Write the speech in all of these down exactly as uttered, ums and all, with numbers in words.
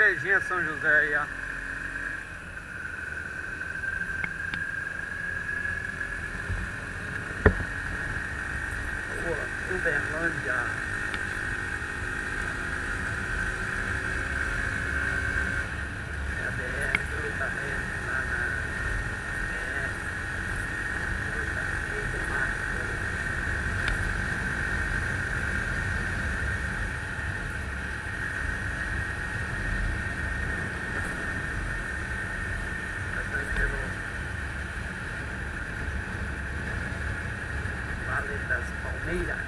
Igrejinha São José aí, ó. Pô, Uberlândia. É a B R, cruzamento lá na B R. Cruzamento do Marco. Vale das Palmeiras.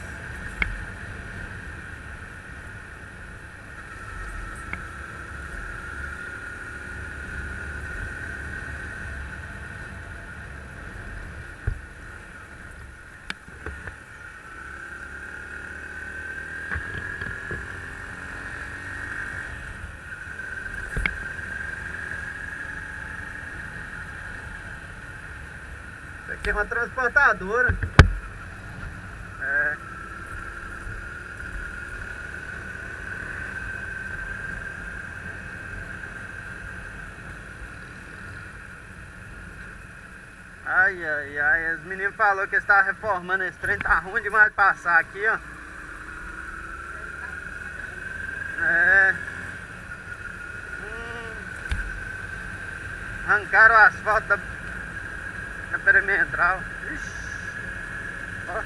Isso aqui é uma transportadora. É. Ai, ai, ai. Os meninos falaram que estavam reformando esse trem. Tá ruim demais de passar aqui, ó. É. Hum. Arrancaram o asfalto da, da perimetral. Ixi. Ó.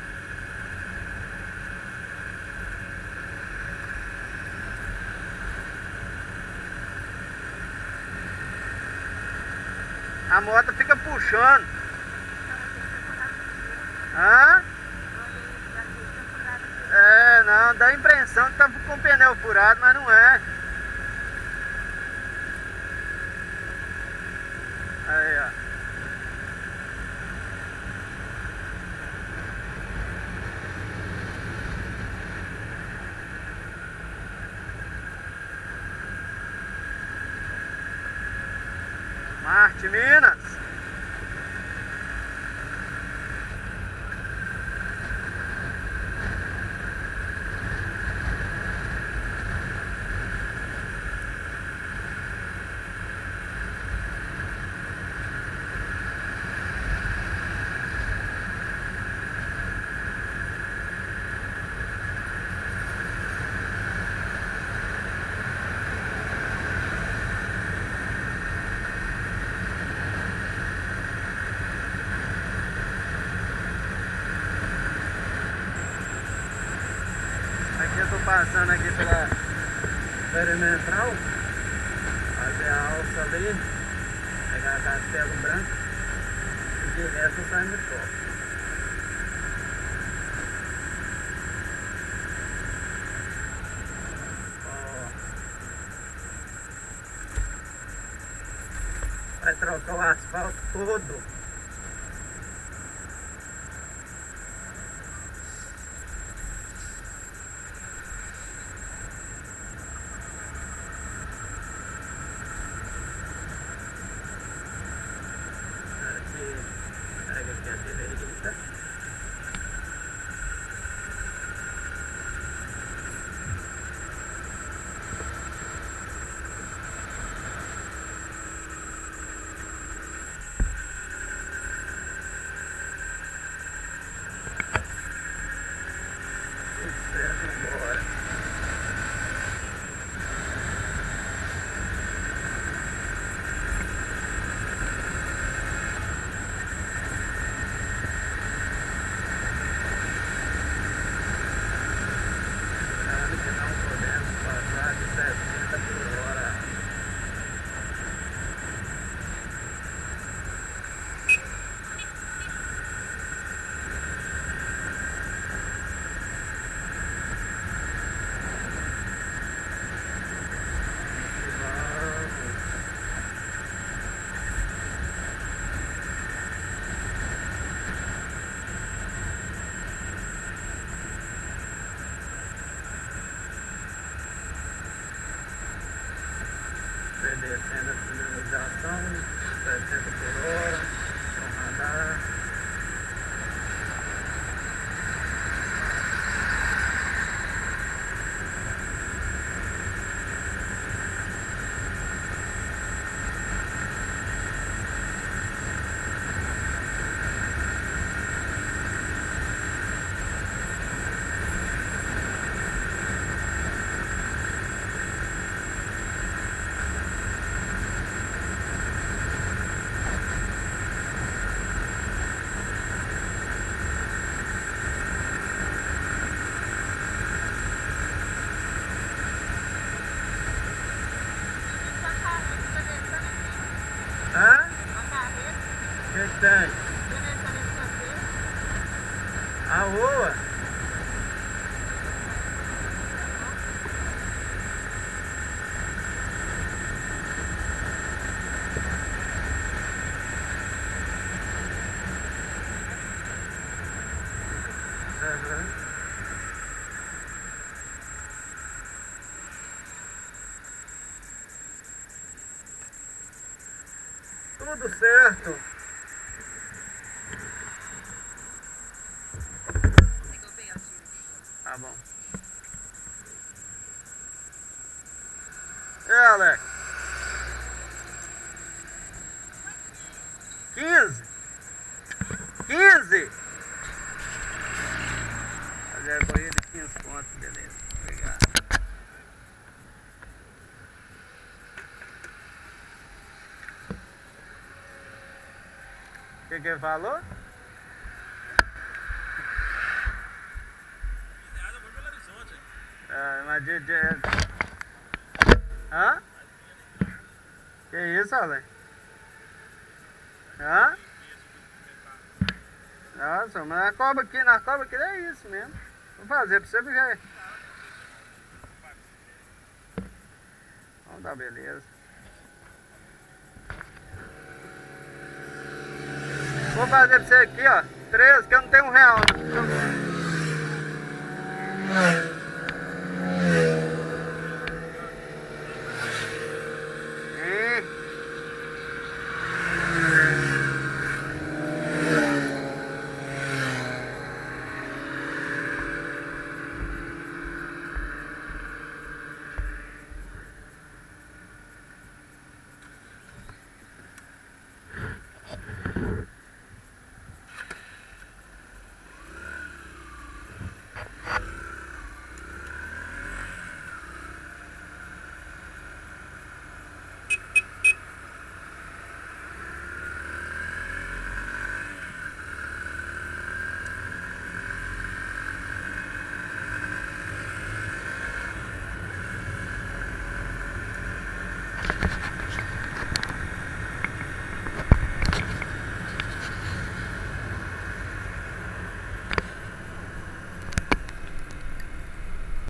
A moto fica puxando. Hã? É, não, dá a impressão que tá com o pneu furado, mas não é. Aí, ó. Marte, Minas. Aqui eu tô passando aqui pela perimetral, fazer a alça ali, pegar a Castelo Branco e de resto sai no sol. Vai trocar o asfalto todo. Pega aqui a direita. Tudo certo, embora. Não podemos passar de sessenta por hora. tudo certo. Tá bom. É, Alex. quinze. quinze. Fazer a corrida de quinze pontos, beleza. Obrigado. O que que ele falou? É, mas de, de... Hã? Que isso, Alex? Hã? Nossa, mas a cobra aqui, na cobra aqui é isso mesmo. Vou fazer pra você ver. Vamos dar beleza. Vou fazer pra você aqui, ó. treze, que eu não tenho um real. Não.